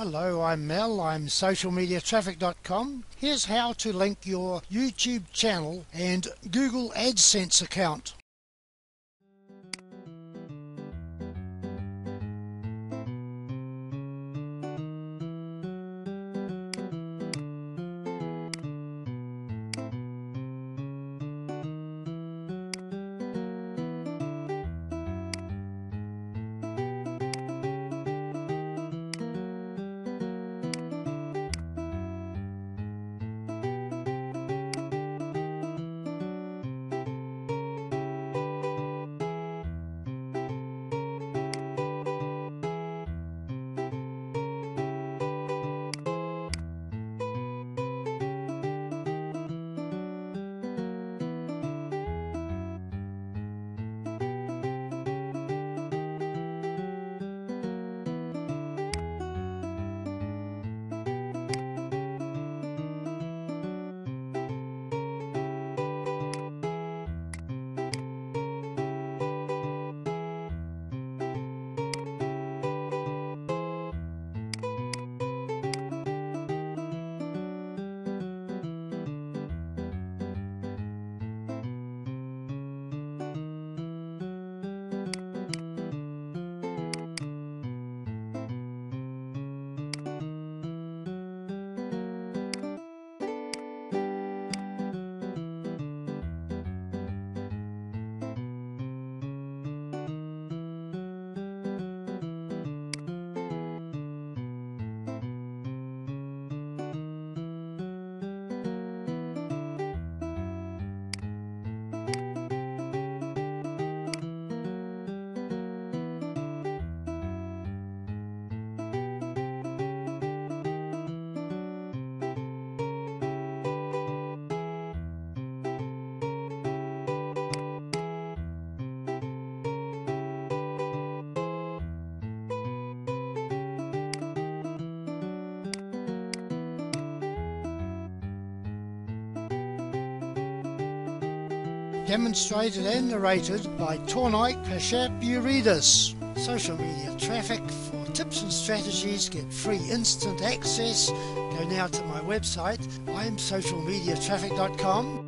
Hello, I'm Mel. I'm socialmediatraffic.com. Here's how to link your YouTube channel and Google AdSense account. Demonstrated and narrated by Tornike Kashyap-Uridas. Social media traffic for tips and strategies. Get free instant access. Go now to my website, imsocialmediatraffic.com.